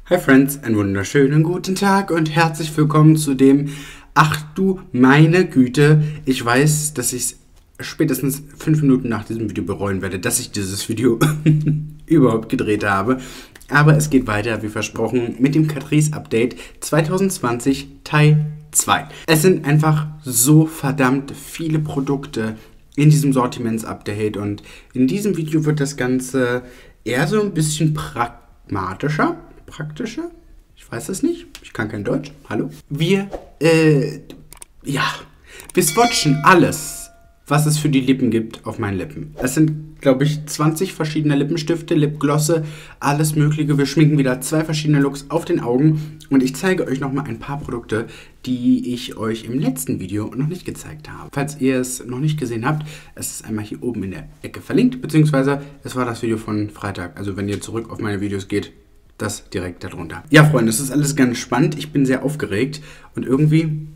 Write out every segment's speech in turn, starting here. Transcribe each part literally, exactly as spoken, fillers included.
Hi Friends, einen wunderschönen guten Tag und herzlich willkommen zu dem Ach du meine Güte, ich weiß, dass ich es spätestens fünf Minuten nach diesem Video bereuen werde, dass ich dieses Video überhaupt gedreht habe. Aber es geht weiter, wie versprochen, mit dem Catrice Update zwanzig zwanzig Teil zwei. Es sind einfach so verdammt viele Produkte in diesem Sortiments-Update und in diesem Video wird das Ganze eher so ein bisschen pragmatischer. Praktischer? Ich weiß es nicht. Ich kann kein Deutsch. Hallo? Wir, äh, ja. Wir swatchen alles, was es für die Lippen gibt, auf meinen Lippen. Es sind, glaube ich, zwanzig verschiedene Lippenstifte, Lipglosse, alles Mögliche. Wir schminken wieder zwei verschiedene Looks auf den Augen. Und ich zeige euch nochmal ein paar Produkte, die ich euch im letzten Video noch nicht gezeigt habe. Falls ihr es noch nicht gesehen habt, es ist einmal hier oben in der Ecke verlinkt, beziehungsweise es war das Video von Freitag. Also wenn ihr zurück auf meine Videos geht, das direkt darunter. Ja, Freunde, es ist alles ganz spannend. Ich bin sehr aufgeregt und irgendwie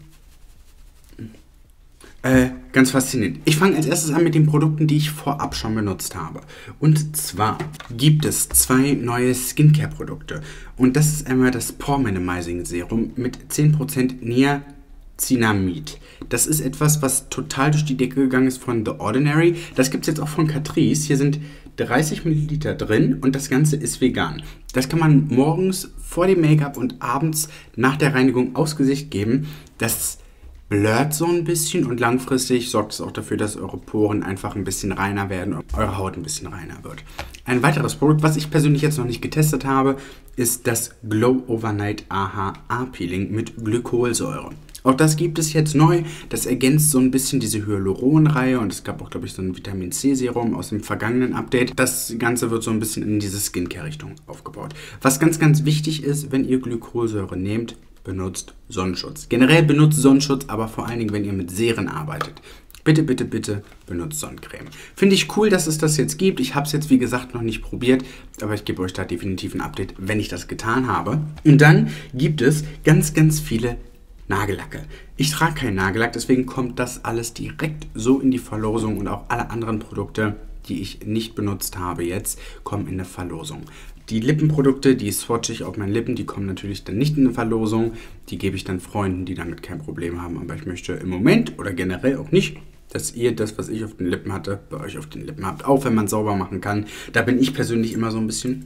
äh, ganz faszinierend. Ich fange als erstes an mit den Produkten, die ich vorab schon benutzt habe. Und zwar gibt es zwei neue Skincare-Produkte. Und das ist einmal das Pore Minimizing Serum mit zehn Prozent Niacinamid. Das ist etwas, was total durch die Decke gegangen ist von The Ordinary. Das gibt es jetzt auch von Catrice. Hier sind dreißig Milliliter drin und das Ganze ist vegan. Das kann man morgens vor dem Make-up und abends nach der Reinigung aufs Gesicht geben. Das blurrt so ein bisschen und langfristig sorgt es auch dafür, dass eure Poren einfach ein bisschen reiner werden und eure Haut ein bisschen reiner wird. Ein weiteres Produkt, was ich persönlich jetzt noch nicht getestet habe, ist das Glow Overnight A H A Peeling mit Glykolsäure. Auch das gibt es jetzt neu. Das ergänzt so ein bisschen diese Hyaluron-Reihe und es gab auch, glaube ich, so ein Vitamin C Serum aus dem vergangenen Update. Das Ganze wird so ein bisschen in diese Skincare-Richtung aufgebaut. Was ganz, ganz wichtig ist, wenn ihr Glykolsäure nehmt, benutzt Sonnenschutz. Generell benutzt Sonnenschutz, aber vor allen Dingen, wenn ihr mit Seren arbeitet. Bitte, bitte, bitte benutzt Sonnencreme. Finde ich cool, dass es das jetzt gibt. Ich habe es jetzt, wie gesagt, noch nicht probiert, aber ich gebe euch da definitiv ein Update, wenn ich das getan habe. Und dann gibt es ganz, ganz viele Nagellacke. Ich trage keinen Nagellack, deswegen kommt das alles direkt so in die Verlosung und auch alle anderen Produkte, die ich nicht benutzt habe jetzt, kommen in der Verlosung. Die Lippenprodukte, die swatche ich auf meinen Lippen, die kommen natürlich dann nicht in eine Verlosung. Die gebe ich dann Freunden, die damit kein Problem haben. Aber ich möchte im Moment oder generell auch nicht, dass ihr das, was ich auf den Lippen hatte, bei euch auf den Lippen habt. Auch wenn man sauber machen kann. Da bin ich persönlich immer so ein bisschen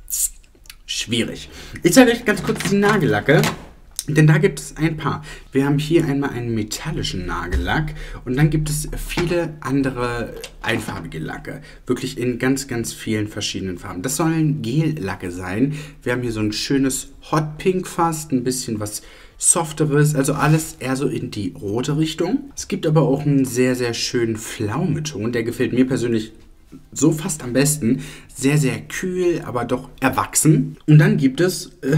schwierig. Ich zeige euch ganz kurz die Nagellacke. Denn da gibt es ein paar. Wir haben hier einmal einen metallischen Nagellack und dann gibt es viele andere einfarbige Lacke. Wirklich in ganz, ganz vielen verschiedenen Farben. Das sollen Gel-Lacke sein. Wir haben hier so ein schönes Hot Pink fast, ein bisschen was Softeres, also alles eher so in die rote Richtung. Es gibt aber auch einen sehr, sehr schönen Pflaumeton. Der gefällt mir persönlich so fast am besten. Sehr, sehr kühl, aber doch erwachsen. Und dann gibt es Äh,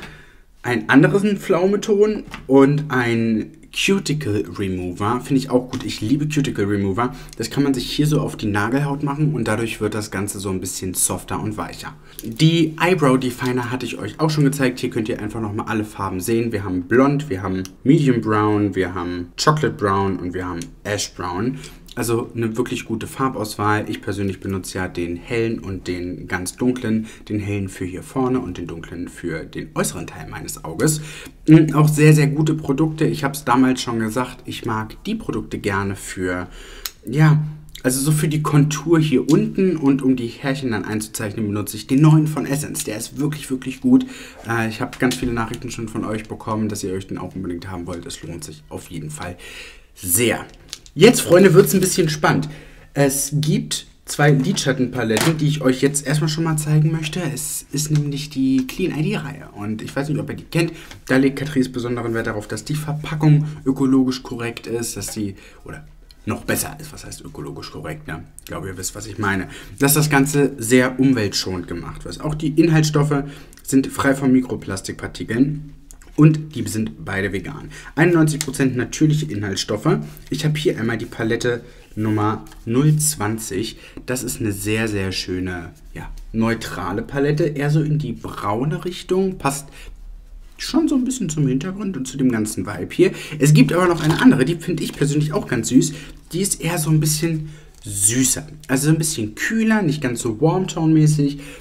einen anderen Pflaumeton und ein Cuticle Remover. Finde ich auch gut. Ich liebe Cuticle Remover. Das kann man sich hier so auf die Nagelhaut machen und dadurch wird das Ganze so ein bisschen softer und weicher. Die Eyebrow Definer hatte ich euch auch schon gezeigt. Hier könnt ihr einfach nochmal alle Farben sehen. Wir haben Blond, wir haben Medium Brown, wir haben Chocolate Brown und wir haben Ash Brown. Also eine wirklich gute Farbauswahl. Ich persönlich benutze ja den hellen und den ganz dunklen. Den hellen für hier vorne und den dunklen für den äußeren Teil meines Auges. Und auch sehr, sehr gute Produkte. Ich habe es damals schon gesagt, ich mag die Produkte gerne für, ja, also so für die Kontur hier unten und um die Härchen dann einzuzeichnen, benutze ich den neuen von Essence. Der ist wirklich, wirklich gut. Äh, ich habe ganz viele Nachrichten schon von euch bekommen, dass ihr euch den auch unbedingt haben wollt. Es lohnt sich auf jeden Fall sehr. Jetzt, Freunde, wird es ein bisschen spannend. Es gibt zwei Lidschattenpaletten, die ich euch jetzt erstmal schon mal zeigen möchte. Es ist nämlich die Clean I D-Reihe. Und ich weiß nicht, ob ihr die kennt. Da legt Catrice besonderen Wert darauf, dass die Verpackung ökologisch korrekt ist, dass die, oder noch besser ist, was heißt ökologisch korrekt, ne? Ich glaube, ihr wisst, was ich meine. Dass das Ganze sehr umweltschonend gemacht wird. Auch die Inhaltsstoffe sind frei von Mikroplastikpartikeln. Und die sind beide vegan. einundneunzig Prozent natürliche Inhaltsstoffe. Ich habe hier einmal die Palette Nummer null zwanzig. Das ist eine sehr, sehr schöne, ja, neutrale Palette. Eher so in die braune Richtung. Passt schon so ein bisschen zum Hintergrund und zu dem ganzen Vibe hier. Es gibt aber noch eine andere, die finde ich persönlich auch ganz süß. Die ist eher so ein bisschen süßer. Also so ein bisschen kühler, nicht ganz so Warm-Tone-mäßig.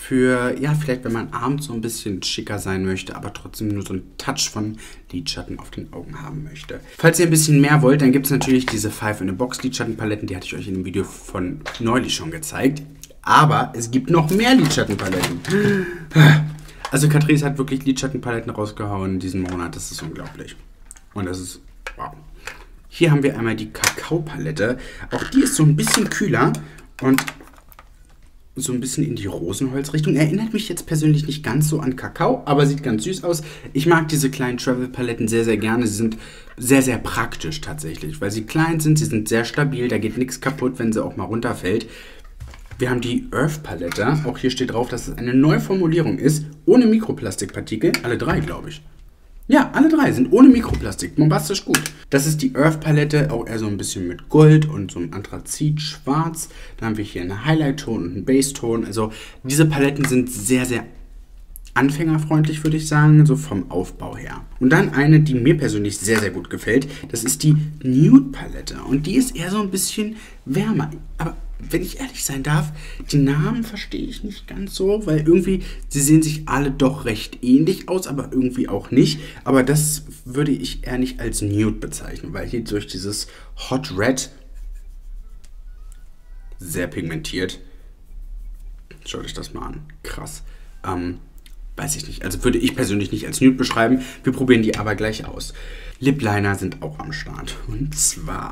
für, ja, vielleicht wenn man abends so ein bisschen schicker sein möchte, aber trotzdem nur so einen Touch von Lidschatten auf den Augen haben möchte. Falls ihr ein bisschen mehr wollt, dann gibt es natürlich diese five in a Box Lidschattenpaletten, die hatte ich euch in dem Video von neulich schon gezeigt. Aber es gibt noch mehr Lidschattenpaletten. Also Catrice hat wirklich Lidschattenpaletten rausgehauen diesen Monat, das ist unglaublich. Und das ist, wow. Hier haben wir einmal die Kakao-Palette. Auch die ist so ein bisschen kühler und so ein bisschen in die Rosenholz-Richtung. Erinnert mich jetzt persönlich nicht ganz so an Kakao, aber sieht ganz süß aus. Ich mag diese kleinen Travel-Paletten sehr, sehr gerne. Sie sind sehr, sehr praktisch tatsächlich, weil sie klein sind, sie sind sehr stabil, da geht nichts kaputt, wenn sie auch mal runterfällt. Wir haben die Earth-Palette. Auch hier steht drauf, dass es eine Neuformulierung ist, ohne Mikroplastikpartikel. Alle drei, glaube ich. Ja, alle drei sind ohne Mikroplastik. Bombastisch gut. Das ist die Earth-Palette, auch eher so ein bisschen mit Gold und so einem Anthrazit-Schwarz. Dann haben wir hier einen Highlight-Ton und einen Base-Ton. Also diese Paletten sind sehr, sehr anfängerfreundlich, würde ich sagen, so vom Aufbau her. Und dann eine, die mir persönlich sehr, sehr gut gefällt. Das ist die Nude-Palette. Und die ist eher so ein bisschen wärmer. Aber wenn ich ehrlich sein darf, die Namen verstehe ich nicht ganz so, weil irgendwie, sie sehen sich alle doch recht ähnlich aus, aber irgendwie auch nicht. Aber das würde ich eher nicht als Nude bezeichnen, weil hier durch dieses Hot Red sehr pigmentiert. Schaut euch das mal an. Krass. Ähm, weiß ich nicht. Also würde ich persönlich nicht als Nude beschreiben. Wir probieren die aber gleich aus. Lip Liner sind auch am Start. Und zwar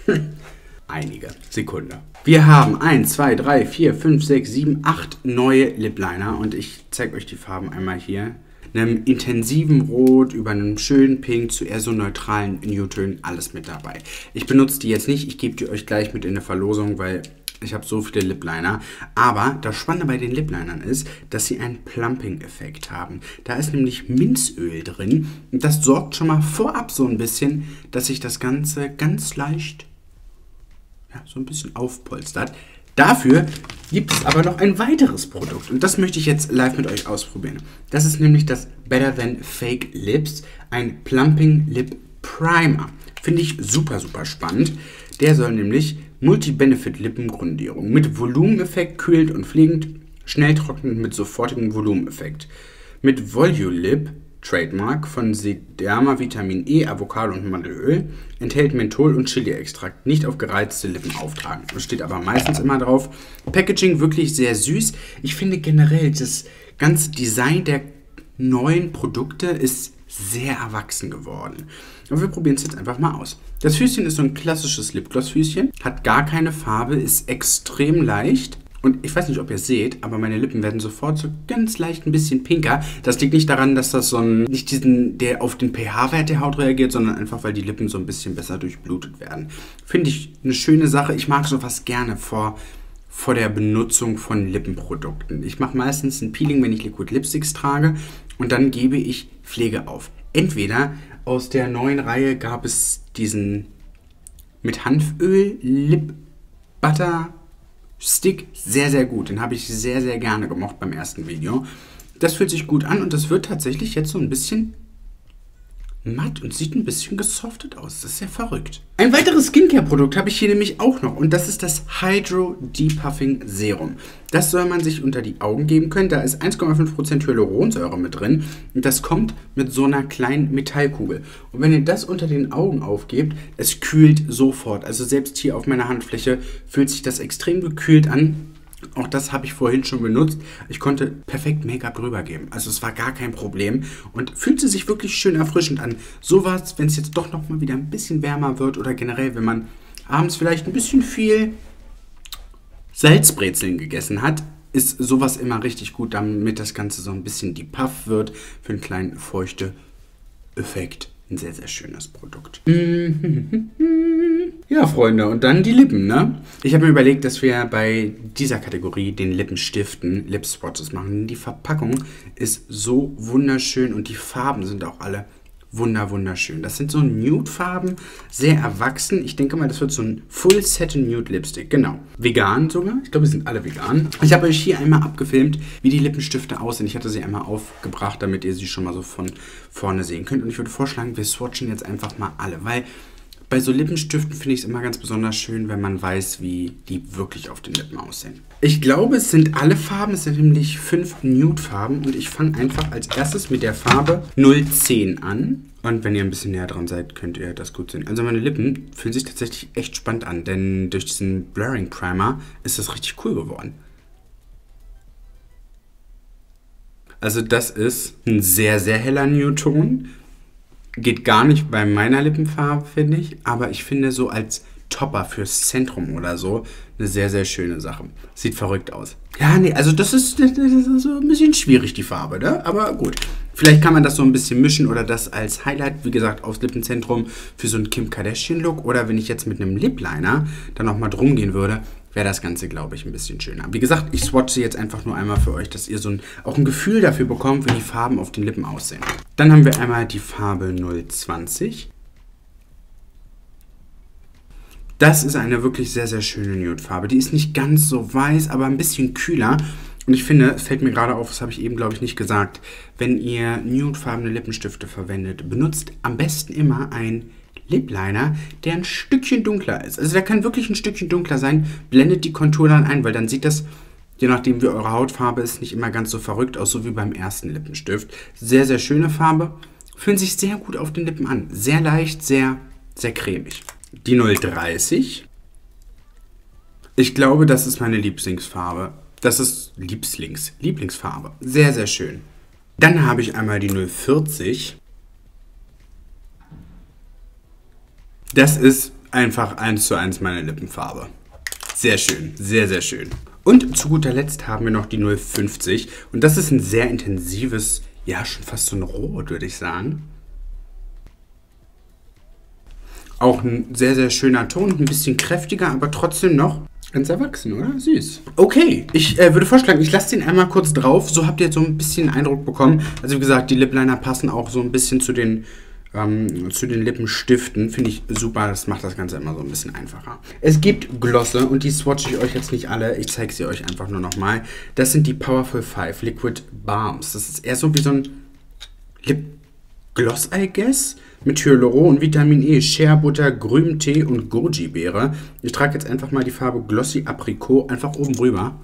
einige. Sekunde. Wir haben eins, zwei, drei, vier, fünf, sechs, sieben, acht neue Lip Liner und ich zeige euch die Farben einmal hier. Einem intensiven Rot über einem schönen Pink zu eher so neutralen Nude-Tönen, alles mit dabei. Ich benutze die jetzt nicht, ich gebe die euch gleich mit in der Verlosung, weil ich habe so viele Lip Liner. Aber das Spannende bei den Lip Linern ist, dass sie einen Plumping-Effekt haben. Da ist nämlich Minzöl drin und das sorgt schon mal vorab so ein bisschen, dass sich das Ganze ganz leicht ja, so ein bisschen aufpolstert. Dafür gibt es aber noch ein weiteres Produkt und das möchte ich jetzt live mit euch ausprobieren. Das ist nämlich das Better Than Fake Lips, ein Plumping Lip Primer. Finde ich super, super spannend. Der soll nämlich Multi-Benefit-Lippengrundierung mit Volumeneffekt, kühlend und pflegend, schnell trocknend mit sofortigem Volumeneffekt. Mit Volulip, Trademark von Sederma Vitamin E, Avocado und Mandelöl, enthält Menthol und Chili-Extrakt, nicht auf gereizte Lippen auftragen. Das steht aber meistens immer drauf. Packaging wirklich sehr süß. Ich finde generell, das ganze Design der neuen Produkte ist sehr erwachsen geworden. Aber wir probieren es jetzt einfach mal aus. Das Füßchen ist so ein klassisches Lipgloss-Füßchen, hat gar keine Farbe, ist extrem leicht. Und ich weiß nicht, ob ihr es seht, aber meine Lippen werden sofort so ganz leicht ein bisschen pinker. Das liegt nicht daran, dass das so ein, nicht diesen, der auf den pH-Wert der Haut reagiert, sondern einfach, weil die Lippen so ein bisschen besser durchblutet werden. Finde ich eine schöne Sache. Ich mag sowas gerne vor, vor der Benutzung von Lippenprodukten. Ich mache meistens ein Peeling, wenn ich Liquid Lipsticks trage und dann gebe ich Pflege auf. Entweder aus der neuen Reihe gab es diesen mit Hanföl Lip Butter Stick, sehr, sehr gut. Den habe ich sehr, sehr gerne gemocht beim ersten Video. Das fühlt sich gut an und das wird tatsächlich jetzt so ein bisschen matt und sieht ein bisschen gesoftet aus. Das ist ja verrückt. Ein weiteres Skincare-Produkt habe ich hier nämlich auch noch und das ist das Hydro Depuffing Serum. Das soll man sich unter die Augen geben können. Da ist eins Komma fünf Prozent Hyaluronsäure mit drin und das kommt mit so einer kleinen Metallkugel. Und wenn ihr das unter den Augen aufgebt, es kühlt sofort. Also selbst hier auf meiner Handfläche fühlt sich das extrem gekühlt an. Auch das habe ich vorhin schon benutzt. Ich konnte perfekt Make-up drüber geben. Also es war gar kein Problem und fühlte sich wirklich schön erfrischend an. Sowas, wenn es jetzt doch noch mal wieder ein bisschen wärmer wird oder generell, wenn man abends vielleicht ein bisschen viel Salzbrezeln gegessen hat, ist sowas immer richtig gut, damit das Ganze so ein bisschen depuff wird für einen kleinen feuchten Effekt. Ein sehr, sehr schönes Produkt. Ja, Freunde, und dann die Lippen, ne? Ich habe mir überlegt, dass wir bei dieser Kategorie, den Lippenstiften, Lip Swatches machen. Die Verpackung ist so wunderschön und die Farben sind auch alle wunder, wunderschön. Das sind so Nude-Farben, sehr erwachsen. Ich denke mal, das wird so ein Full Satin Nude Lipstick. Genau. Vegan sogar. Ich glaube, wir sind alle vegan. Ich habe euch hier einmal abgefilmt, wie die Lippenstifte aussehen. Ich hatte sie einmal aufgebracht, damit ihr sie schon mal so von vorne sehen könnt. Und ich würde vorschlagen, wir swatchen jetzt einfach mal alle, weil Bei so Lippenstiften finde ich es immer ganz besonders schön, wenn man weiß, wie die wirklich auf den Lippen aussehen. Ich glaube, es sind alle Farben, es sind nämlich fünf Nude-Farben und ich fange einfach als erstes mit der Farbe null zehn an. Und wenn ihr ein bisschen näher dran seid, könnt ihr das gut sehen. Also meine Lippen fühlen sich tatsächlich echt spannend an, denn durch diesen Blurring Primer ist das richtig cool geworden. Also das ist ein sehr, sehr heller Nude-Ton. Geht gar nicht bei meiner Lippenfarbe, finde ich. Aber ich finde so als Topper fürs Zentrum oder so eine sehr, sehr schöne Sache. Sieht verrückt aus. Ja, nee, also das ist, das ist so ein bisschen schwierig, die Farbe, ne? Aber gut. Vielleicht kann man das so ein bisschen mischen oder das als Highlight, wie gesagt, aufs Lippenzentrum für so einen Kim Kardashian-Look. Oder wenn ich jetzt mit einem Lip Liner dann nochmal drum gehen würde, wäre das Ganze, glaube ich, ein bisschen schöner. Wie gesagt, ich swatche jetzt einfach nur einmal für euch, dass ihr so ein, auch ein Gefühl dafür bekommt, wie die Farben auf den Lippen aussehen. Dann haben wir einmal die Farbe null zwanzig. Das ist eine wirklich sehr, sehr schöne Nude-Farbe. Die ist nicht ganz so weiß, aber ein bisschen kühler. Und ich finde, es fällt mir gerade auf, das habe ich eben, glaube ich, nicht gesagt, wenn ihr nudefarbene Lippenstifte verwendet, benutzt am besten immer ein Lip Liner, der ein Stückchen dunkler ist. Also der kann wirklich ein Stückchen dunkler sein, blendet die Kontur dann ein, weil dann sieht das, je nachdem wie eure Hautfarbe ist, nicht immer ganz so verrückt aus, so wie beim ersten Lippenstift. Sehr, sehr schöne Farbe, fühlen sich sehr gut auf den Lippen an. Sehr leicht, sehr, sehr cremig. Die null dreißig. Ich glaube, das ist meine Lieblingsfarbe. Das ist Lieblings, Lieblingsfarbe. Sehr, sehr schön. Dann habe ich einmal die null vierzig. Das ist einfach eins zu eins meine Lippenfarbe. Sehr schön, sehr, sehr schön. Und zu guter Letzt haben wir noch die null fünfzig. Und das ist ein sehr intensives, ja schon fast so ein Rot, würde ich sagen. Auch ein sehr, sehr schöner Ton, ein bisschen kräftiger, aber trotzdem noch ganz erwachsen, oder? Süß. Okay, ich äh, würde vorschlagen, ich lasse den einmal kurz drauf. So habt ihr jetzt so ein bisschen Eindruck bekommen. Also wie gesagt, die Lip Liner passen auch so ein bisschen zu den, ähm, zu den Lippenstiften. Finde ich super, das macht das Ganze immer so ein bisschen einfacher. Es gibt Glosse und die swatche ich euch jetzt nicht alle. Ich zeige sie euch einfach nur nochmal. Das sind die Powerful five Liquid Balms. Das ist eher so wie so ein Lip Gloss, I guess. Mit Hyaluron, Vitamin E, Shea Butter, grünem Tee und Goji-Beere. Ich trage jetzt einfach mal die Farbe Glossy Apricot einfach oben rüber.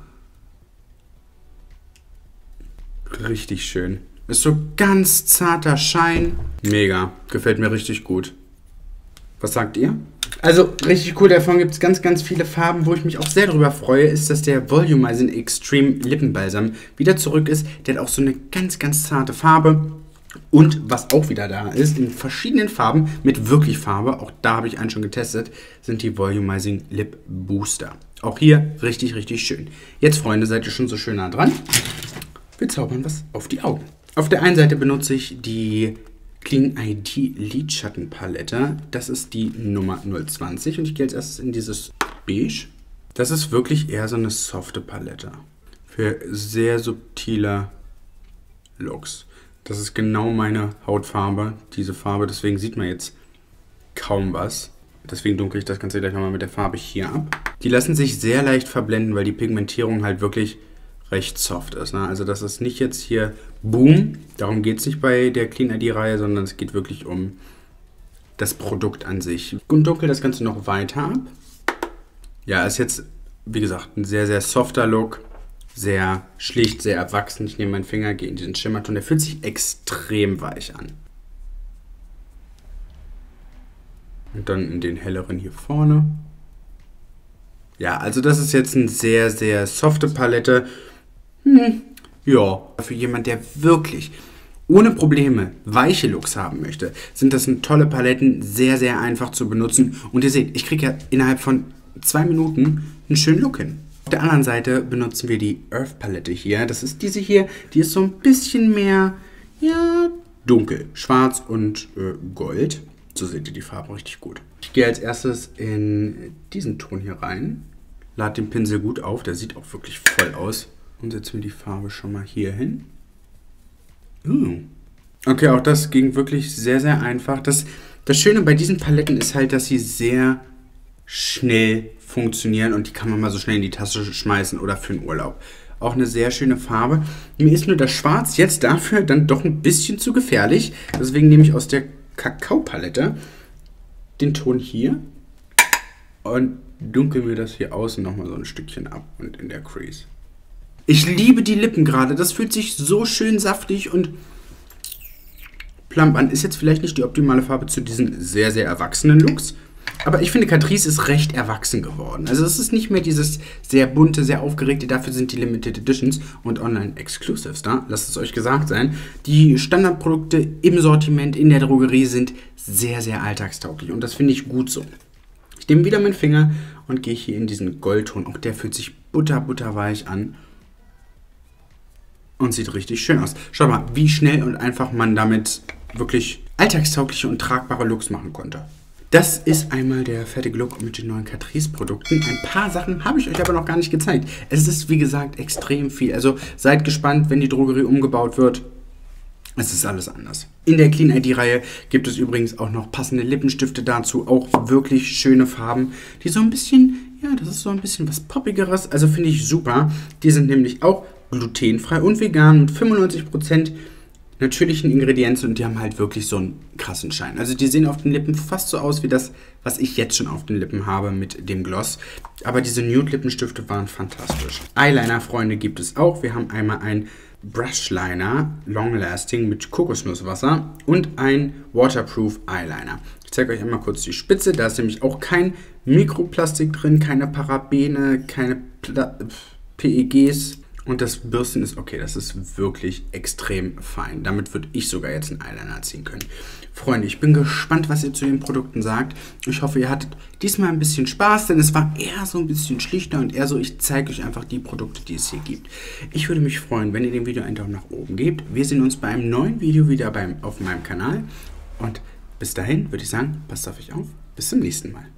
Richtig schön. Ist so ganz zarter Schein. Mega. Gefällt mir richtig gut. Was sagt ihr? Also richtig cool, davon gibt es ganz, ganz viele Farben, wo ich mich auch sehr darüber freue, ist, dass der Volumizing Extreme Lippenbalsam wieder zurück ist. Der hat auch so eine ganz, ganz zarte Farbe. Und was auch wieder da ist, in verschiedenen Farben, mit wirklich Farbe, auch da habe ich einen schon getestet, sind die Volumizing Lip Booster. Auch hier richtig, richtig schön. Jetzt, Freunde, seid ihr schon so schön nah dran. Wir zaubern was auf die Augen. Auf der einen Seite benutze ich die Clean I D Lidschattenpalette. Das ist die Nummer null zwanzig und ich gehe als erstes in dieses Beige. Das ist wirklich eher so eine softe Palette für sehr subtile Looks. Das ist genau meine Hautfarbe, diese Farbe, deswegen sieht man jetzt kaum was. Deswegen dunkle ich das Ganze gleich nochmal mit der Farbe hier ab. Die lassen sich sehr leicht verblenden, weil die Pigmentierung halt wirklich recht soft ist. Ne? Also das ist nicht jetzt hier Boom, darum geht es nicht bei der Clean I D-Reihe, sondern es geht wirklich um das Produkt an sich. Und dunkel das Ganze noch weiter ab. Ja, ist jetzt, wie gesagt, ein sehr, sehr softer Look. Sehr schlicht, sehr erwachsen. Ich nehme meinen Finger, gehe in diesen Schimmerton. Der fühlt sich extrem weich an. Und dann in den helleren hier vorne. Ja, also das ist jetzt eine sehr, sehr softe Palette. Hm, ja, für jemanden, der wirklich ohne Probleme weiche Looks haben möchte, sind das eine tolle Paletten, sehr, sehr einfach zu benutzen. Und ihr seht, ich kriege ja innerhalb von zwei Minuten einen schönen Look hin. Auf der anderen Seite benutzen wir die Earth Palette hier. Das ist diese hier, die ist so ein bisschen mehr, ja, dunkel. Schwarz und äh, Gold. So seht ihr die Farbe richtig gut. Ich gehe als erstes in diesen Ton hier rein. Lade den Pinsel gut auf, der sieht auch wirklich voll aus. Und setze mir die Farbe schon mal hier hin. Uh. Okay, auch das ging wirklich sehr, sehr einfach. Das, das Schöne bei diesen Paletten ist halt, dass sie sehr schnell funktionieren und die kann man mal so schnell in die Tasche schmeißen oder für den Urlaub. Auch eine sehr schöne Farbe. Mir ist nur das Schwarz jetzt dafür dann doch ein bisschen zu gefährlich. Deswegen nehme ich aus der Kakao-Palette den Ton hier und dunkeln wir das hier außen nochmal so ein Stückchen ab und in der Crease. Ich liebe die Lippen gerade. Das fühlt sich so schön saftig und plump an. Ist jetzt vielleicht nicht die optimale Farbe zu diesen sehr, sehr erwachsenen Looks. Aber ich finde, Catrice ist recht erwachsen geworden. Also es ist nicht mehr dieses sehr bunte, sehr aufgeregte. Dafür sind die Limited Editions und Online-Exclusives da. Lasst es euch gesagt sein. Die Standardprodukte im Sortiment in der Drogerie sind sehr, sehr alltagstauglich. Und das finde ich gut so. Ich nehme wieder meinen Finger und gehe hier in diesen Goldton. Auch der fühlt sich butter, butterweich an. Und sieht richtig schön aus. Schau mal, wie schnell und einfach man damit wirklich alltagstaugliche und tragbare Looks machen konnte. Das ist einmal der fertige Look mit den neuen Catrice-Produkten. Ein paar Sachen habe ich euch aber noch gar nicht gezeigt. Es ist, wie gesagt, extrem viel. Also seid gespannt, wenn die Drogerie umgebaut wird. Es ist alles anders. In der Clean I D-Reihe gibt es übrigens auch noch passende Lippenstifte dazu. Auch wirklich schöne Farben, die so ein bisschen, ja, das ist so ein bisschen was Poppigeres. Also finde ich super. Die sind nämlich auch glutenfrei und vegan mit fünfundneunzig Prozent natürlichen Ingredienzen und die haben halt wirklich so einen krassen Schein. Also die sehen auf den Lippen fast so aus wie das, was ich jetzt schon auf den Lippen habe mit dem Gloss. Aber diese Nude-Lippenstifte waren fantastisch. Eyeliner-Freunde gibt es auch. Wir haben einmal ein Brushliner Long Lasting mit Kokosnusswasser und ein Waterproof Eyeliner. Ich zeige euch einmal kurz die Spitze. Da ist nämlich auch kein Mikroplastik drin, keine Parabene, keine Pla- P E Gs. Und das Bürsten ist okay, das ist wirklich extrem fein. Damit würde ich sogar jetzt einen Eyeliner ziehen können. Freunde, ich bin gespannt, was ihr zu den Produkten sagt. Ich hoffe, ihr hattet diesmal ein bisschen Spaß, denn es war eher so ein bisschen schlichter und eher so, ich zeige euch einfach die Produkte, die es hier gibt. Ich würde mich freuen, wenn ihr dem Video einen Daumen nach oben gebt. Wir sehen uns bei einem neuen Video wieder beim, auf meinem Kanal. Und bis dahin würde ich sagen, passt auf euch auf. Bis zum nächsten Mal.